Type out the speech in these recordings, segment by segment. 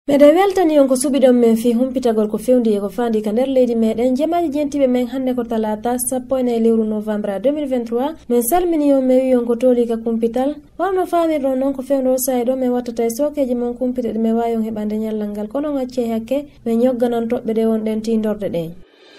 Mede weltani on ko subidon men fi humpitagol ko fewndi ko fandi ka nder leydi meden jamaji jentibe men hande ko talata 10 novembre 2023 men salmini on me wi on ko toli ka kumpital wama famirɗon noon ko fewndo saydo men wattata e sokeji mon kumpite ɗe me wawi on heɓande ñallal ngal kono gacce hakke men ñogganon toɓɓe ɗe wonɗen tindorde ɗen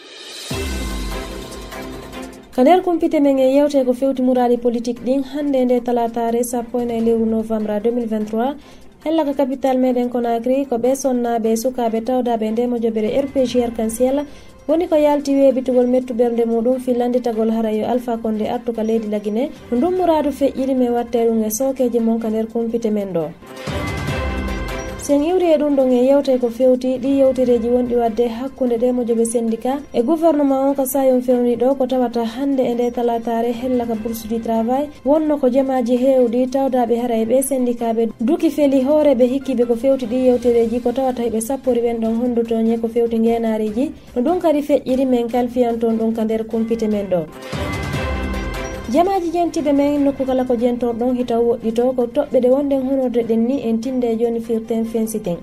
ka nder kumpite men e yewte ko fewti muradi politique ɗin hande nde talatare 10 novembre 2023 hella ka capital meden Conakry ko be sonnabe sukabe tawdabe ndemo jobere RPG arc-en-ciel woni ko yalti webitugol mettu bernde mudum fillanditagol harayo Alpha Condé artu ka leydi Lagine ndum muradu feƴƴiri me watterung e sokeji mon ka nder kumpite men ɗo sen iwri e ɗum ɗon e yewte ko fewti ɗi yewtereji wonɗi wadde hakkunde ɗe mojoɓe syndicat e gouvernement on ka sayon fewni ɗo ko tawata hande e nde talatare hella ka bourse du travail wonno ko jamaji hewɗi tawdaɓe hara e ɓe syndicat ɓe duki feli hooreɓe hikkiɓe ko fewti ɗi yewtereji ko tawata heɓe sappori ɓen ɗon hondutoñe ko fewti ngenariji no ɗum kadi feƴƴiri men kalfiyanton ɗum ka nder kumpite men ɗo jamaji jentiɓe men nokku kala ko jentorɗon hitaw woɗɗito ko toɓɓe ɗe wonɗen honorde ɗen ni en tinde joni firten fensiten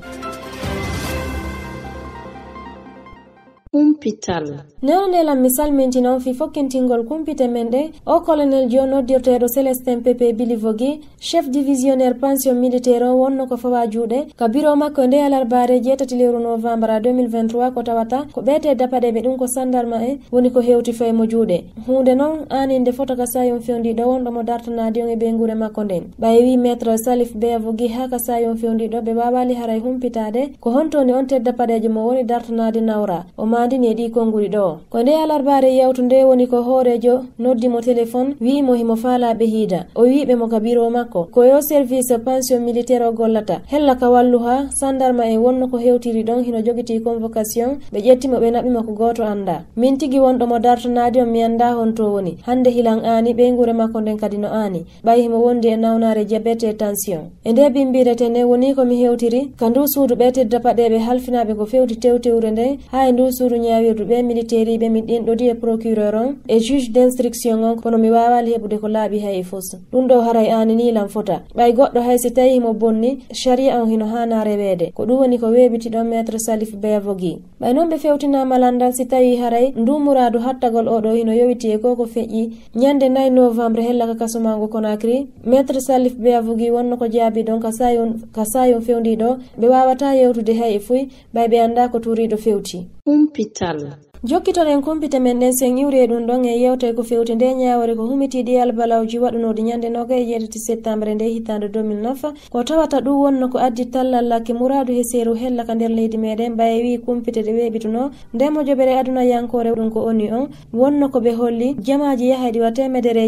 kumpital neonelam mi salmintinon fi fokkintingol kumpite men ɗe o colonel jo noddirteɗo Célestin Pepe Bilivogui chef divisionnaire pension militaire o wonno ko fawa juuɗe ka bureau makko nde alarbare 7 novembre 2023 ko tawata ko ɓeete dapaɗeɓe ɗum ko sandarma en woni ko hewti faymo juuɗe hunde noon aninde foto ka sayon fewdiɗo wonɗomo dartanadi on e ɓe guure makko nden ɓaye wi maître Salif Bilivogui ha ka sayon fewdiɗo ɓe wawali haray humpitade ko hontoni on tedda paɗeje mo woni dartanadi nawra o mandini e ɗi konguri ɗo ko nde alarbare yawtu nde woni ko hoorejo noddimo téléphone wi'imo himo faalaɓe hiida o wiɓe mo ka bureau makko ko yo service pension militaire o gollata hella ka wallu ha sandarma en wonno ko hewtiri ɗon hino jogiti convocation ɓe ƴettimo ɓe naɓimo ko goto anda min tigui wonɗomo dartanadi on mi anda honto woni hande hilan ani ɓe guure makko nden kadi no ani ɓayi himo wondi e nawnare diabete e tension e nde bimbirete ne woni komi hewtiri ka ndu suudu ɓe tedda paɗeɓe halfinaɓe ko fewti tewtewre nden ha e ndu suudu ñawirdu ɓe militaire ɓe min ɗinɗodi e procureur on e juge d'instruction on kono mi wawali heɓude ko laaɓi hay e fos ɗum ɗo haray ani nilan fota ɓay goɗɗo hay si tawi himo bonni sharia on hino hana rewede ko ɗum woni ko weɓitiɗon maître Salif Bilivogui ɓay noon ɓe fewtinama landal si tawi haray ndu muradu hattagol oɗo hino yowiti e koko feƴƴi ñande 9 novembre hella ka kasumango Conakry maître Salif Bilivogui wonno ko jaabi ɗon ka sayon fewdiɗo ɓe wawata yewtude hay e fuy ɓay ɓe anda ko turiɗo fewti kumpital jokkiton en kumpite men ɗen sen iwri e ɗum ɗon e yewte ko fewti nde ñawore ko humitiɗi albalawji waɗunode ñande 27 septembre nde hitande 2009 ko tawata ɗum wonno ko addi tallallake muradu he seeru hella ka nder leydi meɗen ɓaye wi kumpite ɗe weɓituno ndemo joɓere aduna yankore ɗum ko oni on wonno ko ɓe holli jamaji yahayɗi wa temedere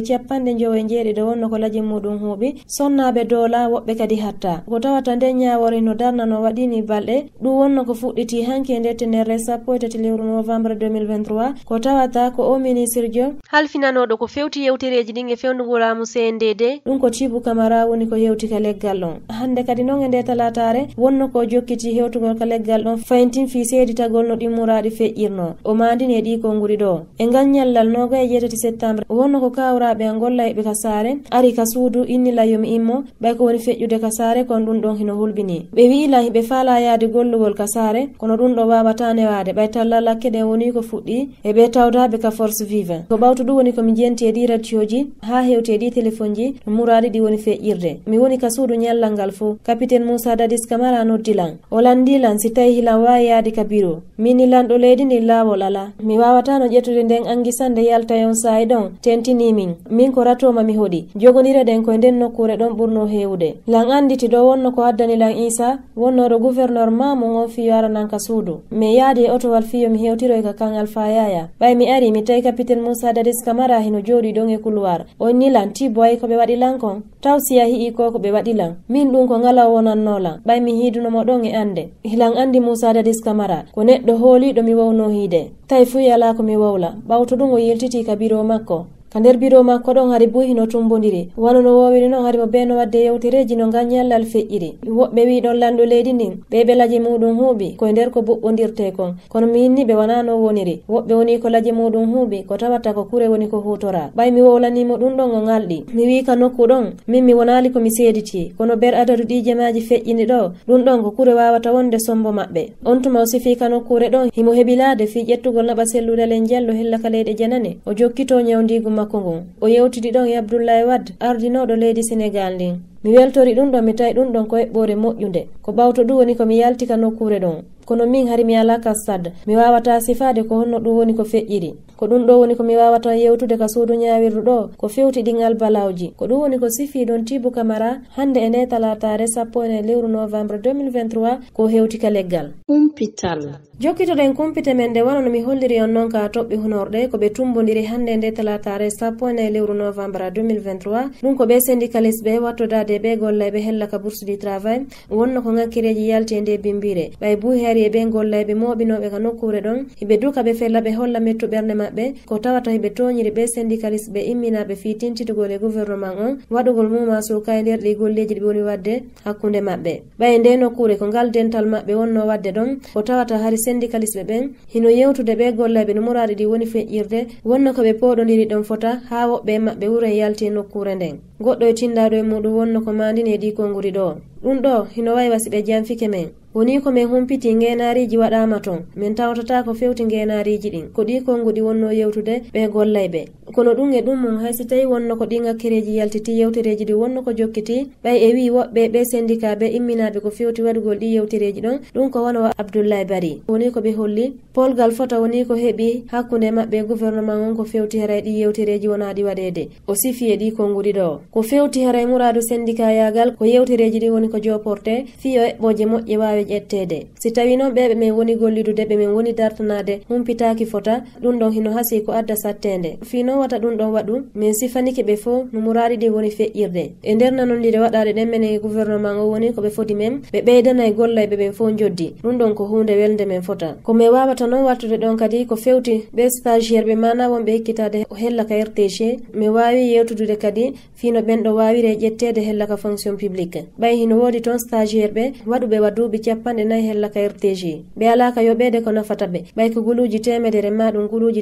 59 wonno ko laaji muɗum huuɓi sonnaɓe doola woɓɓe kadi hatta ko tawata nde ñawore no darnano waɗini balɗe ɗum wonno ko fuɗɗiti hanke nde tenere 13 novembre 2023 ko tawata ko o ministre jo halfinanoɗo ko fewti yewtereji ɗin e fewndugol laamu CNDD ɗum ko Thibou Camara woni ko hewti ka leggal ɗon hande kadi noon e nde talatare wonno ko jokkiti hewtugol ka leggal ɗon fayntin fi seeditagol no ɗi muraɗi feƴƴirno o mandini e ɗi konguri ɗo e ngal ñallal 27 septembre wonno ko kawraɓe an golla eɓe ka saare ari ka suudu innila yomi immo ɓay ko woni feƴƴude ka saare kon ɗum ɗon hino hulɓini ɓe wiilan hiɓe faala yaade gollugol ka saare kono ɗum ɗo wawata newade ɓay tallalakke ɗen woni ko fuɗɗi e ɓe tawdaɓe ka force vive ko ɓawtu ɗum woni komi jenti e ɗi radioji ha hewti e ɗi téléphone ji no muradi ɗi woni feƴƴirde mi woni ka suudu ñallal ngal fo capitaine Moussa Dadis Camara noddilan o landilan si tawi hilan wawi yaadi ka bureau min lanɗo leydi ndi laawol ala mi wawata no ƴettude nden anguisande yaltayon sayi ɗon tentini min ko ratoma mi hoɗi jogonire ɗen koye nden nokkure ɗon ɓurno hewde lan anditi ɗo wonno ko addanilan Issa wonnoɗo gouverneur Mamou on fiyo aranan ka suudu mi yaadi e otowal fiyo mi hewtiroy ka kan Alpha Yaya ɓay mi ari mi tawi capitaine Moussa Dadis Camara hino jooɗi ɗon e couloir o nilan Thibou ay ko ɓe waɗilan kon taw siya hi'i ko ɓe waɗilan min ɗum ko ngala wonannolan ɓay mi hiidunomo ɗon e ande hilan andi Moussa Dadis Camara ko neɗɗo hooliɗo mi wawno hiide tawi fuy ala ko mi wawla ɓawto ɗum o yeltiti ka bureau makko nder biro makko ɗon hari buyi no tumbodiri wano no wowiri noon hari mo be no wadde yewtereji no ganyallal feƴƴiri woɓɓe wi ɗon lanɗo leydi ndin ɓe laji muɗum huuɓi koye nder ko boɓɓodirte kon kono mi yinni ɓe wona no woniri woɓɓe woni ko laji muɗum huuɓi ko tawata ko kure woni ko hutora ɓay mi wowlanimo ɗum ɗon o ngalɗi mi wi ka nokku ɗon min mi wonali komi seediti kono ber adadu ɗije maji feƴƴini ɗo ɗum ɗon ko kure wawata wonde sombo maɓɓe on tuma o sifi ka nokkure ɗon himo heɓilade fi ƴettugol naɓa selludalen jallo hella ka leyɗe janane o jokkito ñawdigu makko ngun o yewtidi ɗon e Abdoulaye Wade ardinoɗo leydi Sénégal ndin mi weltori ɗum ɗon mi tawi ɗum ɗon ko eɓɓore moƴƴude ko ɓawto ɗum woni komi yalti ka nokkure ɗon kono min hari mi ala kassad mi wawata sifade ko honno ɗum woni ko feƴƴiri ko ɗum ɗo woni komi wawata yewtude ka suudu ñawirdu ɗo ko fewti ɗingal balawji ko ɗum woni ko sifi ɗon Tibou Camara hande e nde talatare 1 lewru novembre 2023 ko hewti ka leggal kumpital jokkitoɗen kumpite men nde wano no mi holliri on noon ka toɓɓe hunorɗe ko ɓe tumbodiri hande nde talatare 1 lewru novembre 2023 ɗum ko ɓe syndicaliste ɓe wattodade ɓe gollayɓe hella ka bourse du travail wonno ko ŋakkireji yalti e nde bimbire ɓay buhi hari e ɓe gollayɓe moɓinoɓe ka nokkure ɗon hiɓe duka ɓe fella ɓe holla mettu ɓernde maɓɓe ko tawata hiɓe toñiri ɓe syndicaliste ɓe imminaɓe fi tintitugol e gouvernement on waɗugol muma suka e nder ɗi golleji ɗi woni wadde hakkunde maɓɓe ɓay nde nokkure ko ngal dental maɓɓe wonno wadde ɗon ko tawata hari syndicaliste ɓen hino yewtude ɓe gollayɓe no muraɗi ɗi woni feƴƴirde wonno ko ɓe poɗodiri ɗon fota ha woɓɓe maɓɓe wuuro e yalti e nokkure nden goɗɗo e tindaɗo e muɗum wonno ko mandini e ɗi konguri ɗo ɗum ɗo hino wawi wasi ɓe janfike men woni ko min humpiti ngenariji waɗama ton min tawtata ko fewti ngenariji ɗin ko ɗi konguɗi wonno yewtude ɓe gollayɓe kono ɗum e ɗum mum haysi tawi wonno ko ɗi ŋakkireji yaltiti yewtereji ɗi wonno ko jokkiti ɓay e wi woɓɓe ɓe syndicat ɓe imminaɓe ko fewti waɗugol ɗi yewtereji ɗon ɗum ko wona Abdoulaye Bari woni ko ɓe holli polgal fota woni ko heeɓi hakkude maɓɓe gouvernement on ko fewti haray ɗi yewtereji wonaɗi waɗede o sifi e ɗi konguɗi ɗo ko fewti haray muradu syndicat yagal ko yewtereji ɗi woni ko joporte fiyo eɓɓoje moƴƴe wawi ƴettede si tawi noon ɓeɓe min woni gollidude ɓe min woni dartanade humpitaki fota ɗum ɗon hino hasi ko adda sattede fi noon wata ɗum ɗon waɗu min sifanike ɓe fo no muradi ɗi woni feƴƴirde e nder nanonɗide waɗade ɗen men e gouvernement o woni koɓe foti men ɓe ɓeydana e gollayɓe ɓen fo joddi ɗum ɗon ko hunde welde men fota komi wawata noon wattude ɗon kadi ko fewti ɓe stagiaire ɓe mana wonɓe ekkitade hella ka RTG mi wawi yewtudude kadi fino ɓen ɗo wawire ƴettede hella ka fonction publique ɓay hino wodi toon stagiaire ɓe waɗuɓe waduɓi 40 hella ka RTG ɓe alaka yoɓede ko nafata ɓe ɓay ko guluji 100 ma ɗum guluji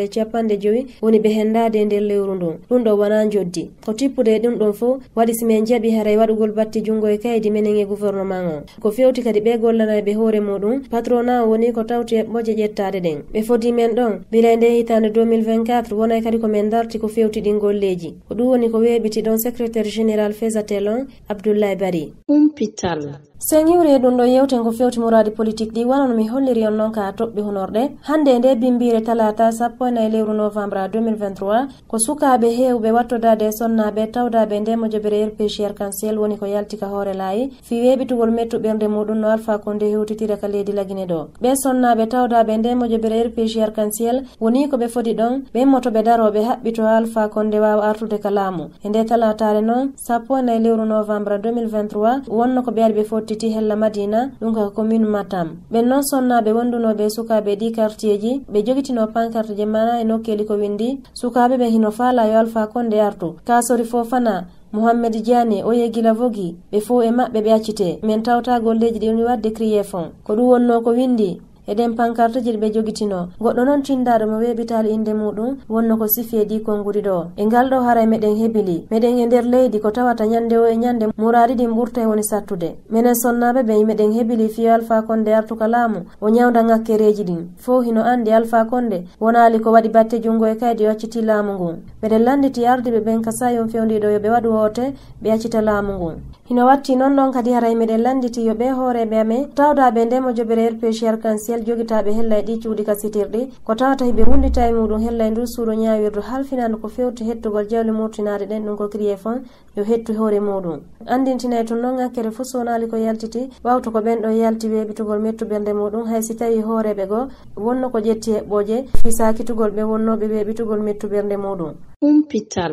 150 woni ɓe hendade e nder lewru ndun ɗum ɗo wona joddi ko tippude ɗum ɗon fo waɗi simin jaaɓi haray waɗugol batti jungo e kaydi menen e gouvernement o ko fewti kadi ɓe gollanay ɓe hoore muɗum patronat o woni ko tawti eɓɓoje ƴettade ɗen ɓe fodi men ɗon bila nde hitande 2024 wonay kadi komin darti ko fewti ɗin golleji ko ɗum woni ko weɓiti ɗon secrétaire général Fesatel on Abdoulaye Bari kumpital sen iwri ɗum ɗo yewten ko fewti muradi politique ɗi wanono mi holliri on noon ka toɓɓe hunorɗe hande nde bimbire talata 1 lewru novembre 2023 ko sukaɓe hewɓe wattodade e sonnaɓe tawdaɓe nde mo jobere RPC arc-en-ciel woni ko yalti ka hoore laayi fi weɓitugol mettu ɓernde muɗum no Alpha Condé hewtitira ka leydi Laguine ɗo ɓe sonnaɓe tawdaɓe nde mo jobere RPC arc-en-ciel woni ko ɓe foti ɗon ɓe motoɓe daroɓe haɓɓito Alpha Condé wawa artude ka laamu e nde talatare noon 1 lewru novembre 2023 wonno ko ɓe ari ɓe titi hella Madina ɗum ka commune Matam ɓen noon sonnaɓe wondunoɓe sukaɓe ɗi quartier ji ɓe jogitino pancarte je mana e nokkeli ko windi sukaɓe ɓe hino faala yo Alpha Condé artu Kasori Fofana Mohamed Diane Oye Gila Vogi ɓe fo e maɓɓe ɓe accite min tawta golleji ɗi woni wadde crié fond ko ɗum wonno ko windi eɗen pancarte ji ɓe jogitino goɗɗo noon tindaɗo mo weɓitali inde muɗum wonno ko sifi e ɗi konnguri ɗo e ngal ɗo haray meɗen heɓili meɗen e nder leydi ko tawata ñande o e ñande muradi ɗin ɓurta e woni sattude minen sonnaɓe ɓe meɗen heɓili fiyo Alpha Condé artuka laamu o ñawda ŋakkereji ɗin fo hino andi Alpha Condé wonali ko waɗi batte jungo e kaydi o acciti laamu ngun ɓeɗen landiti ardiɓe ɓen ka sayon fewdiɗo yoɓe waɗu woote ɓe accita laamu ngun hino watti noon ɗon kadi haray meɗen landiti yoɓe hooreɓe amen tawdaɓe ndemo jobere RPC arc-en-ciel jogitaɓe hella e ɗi cuuɗi ka sitirɗi ko tawata hiɓe wullita e muɗum hella e ndur suuɗo ñawirdu halfinande ko fewti hettugol jawle murtinade ɗen ɗum ko crié fond yo hettu hoore muɗum andintina e tun noon ŋakkere fo sonali ko yaltiti wawto ko ɓen ɗo yalti weɓitugol mettu ɓernde muɗum hay si tawi hooreɓe goo wonno ko ƴetti heɓɓoje fi sakitugol ɓe wonnoɓe weɓitugol mettu ɓernde muɗum humpital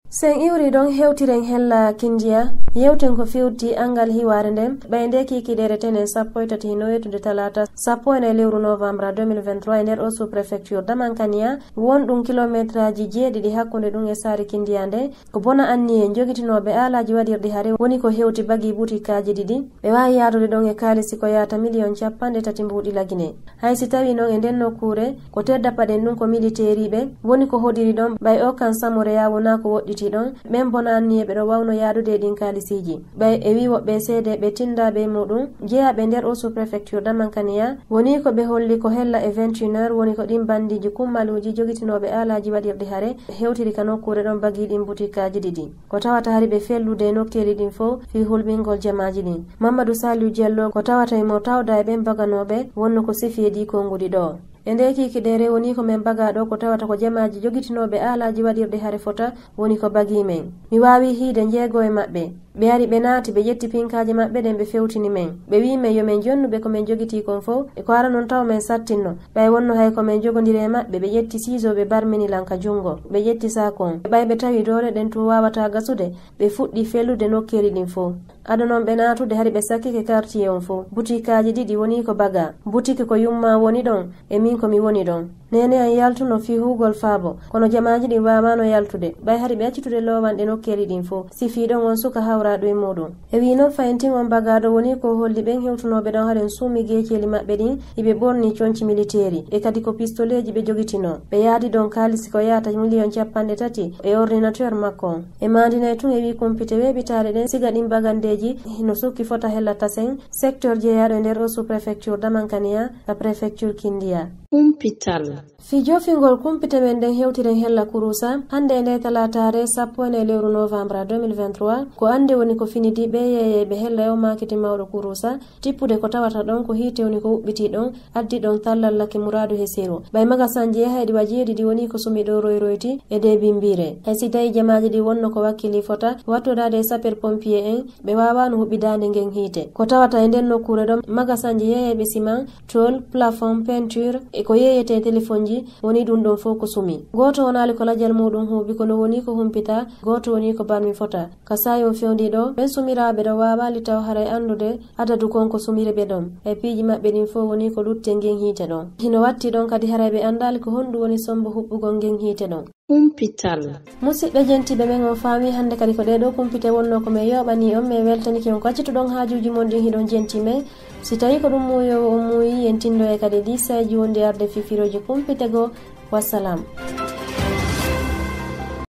sen iwri don hewtiren hella kindiya yewten ko fiwti angal hiware ndem ɓayde kikiɗere tenen sappo e tati hino yettude talata 10 lewru novembre 2023 nder o sous préfecture damankaniya won ɗum kilométre aji 7 hakkude ɗum e saari kindiya nde ko bona anni en jogitinoɓe alaji waɗirɗi haare woni ko hewti bagi butikaji ɗiɗi ɓe wawi yadude ɗon e kalisi ko yata million 30 mbuɗi lagine haysi tawi noon e nden nokkure ko tedda paɗen ɗum ko militériɓe woni ko hoɗiri ɗon ɓay o kan samoreya wona ko woɗɗiti ɗon men bona anni ɓe ɗo wawno yadude ɗin kalisiji ɓay e wi woɓɓe seede ɓe tindaɓe muɗum jeeyaɓe nder o sous préfecture damankaniya woni ko ɓe holli ko hella e 21h woni ko ɗin bandiji kummaluji jogitinoɓe alaji waɗirɗi haare hewtiri ka nokkure ɗon bagi ɗin butikaji ɗiɗi ko tawata hari ɓe fellude nokkeli ɗin fo fi hulɓingol jamaji ɗin Mamadou Saliou Diallo ko tawata mo tawda e ɓen baganoɓe wonno ko sifi e ɗi konngudi ɗo e nde kikiɗere woni ko men baga ɗo ko tawata ko jamaji jogitinoɓe alaji waɗirɗi haare fota woni ko bagi men mi wawi hiide jeego e maɓɓe ɓe ari ɓe naati ɓe ƴetti pinkaji maɓɓe ɗen ɓe fewtini men ɓe wi men yomin jonnuɓe komin jogiti kon fof e ko ara noon taw men sattinno ɓay wonno hay komin jogodiri e maɓɓe ɓe ƴetti siso ɓe barmini lanka jungo ɓe ƴetti sakon ɓay ɓe tawi dole ɗen tum wawata gasude ɓe fuɗɗi fellude nokkeli ɗin fof aɗa noon ɓe natude hari ɓe sakkike quartier on fof butikaji ɗiɗi woni ko baga butike ko yumma woni ɗon e min komi woni ɗon nene an yaltuno fi hugol faabo kono jamaji ɗin wamano yaltude ɓay hari ɓe accitude lowanɗe nokkeli ɗin fof sifi ɗon on suka hawraɗo e muɗum e wi noon fayentin on bagaɗo woni ko holli ɓen hewtunoɓe ɗon haɗen suumi geeceli maɓɓe ɗin iɓe ɓorni conci militaire e kadi ko pistoleji ɓe jogitino ɓe yaadi ɗon kalisi ko yata million 30 e ordinateur makko on e mandinay tun e wi kumpite weɓitare ɗen siga ɗin bagandeji no sukki fota hella tasen secteur jeeyaɗo e nder o sous préfecture damankaniya ka préfecture kindiya kumpital fi jofingol kumpite men nden hewtiren hella kurusa hande e nde talatare 10 lewru novembre 2023 ko ande woni ko finidi ɓe yeyeɓe hella o makiti mawɗo kurusa tippude ko tawata ɗon ko hiite woni ko huɓɓiti ɗon addi ɗon tallallake mouradu hesiru ɓay magasan jeeha e ɗi wajeeɗi ɗi woni ko sumi ɗo royroyti e de bimbire hay si tawi jamaji ɗi wonno ko wakkili fota wattodade sapeur pompier en ɓe wawano huɓɓidande ngen hiite ko tawata e nden nokkure ɗon magasan je yeyeɓe ciment tôle plafond peinture e ko yeyete téléphone ji woni ɗum ɗon fof ko sumi goto wonali ko lajal muɗum huuɓi kono woni ko humpita goto woni ko barmi fota ka sayon fewndi ɗo ɓen sumiraɓe ɗo wawali taw haray andude adadu kon ko sumire ɓe ɗon e piiji maɓɓe ɗin fof woni ko lutte ngen hiite ɗon hino watti ɗon kadi haray ɓe andali ko honɗum woni sombo huɓɓugol ngen hiite ɗon kumpital musidɓe jentiɓe men on faami hande kadi ko ɗeɗo kumpite wonno ko min yoɓani on min weltaniki on ko accituɗon haajuji mon ɗin hiɗon jenti men si tawi ko ɗum muyowo on muuyi en tindo e kadi lisaji wonde arde fifiroji kumpite go wassalam.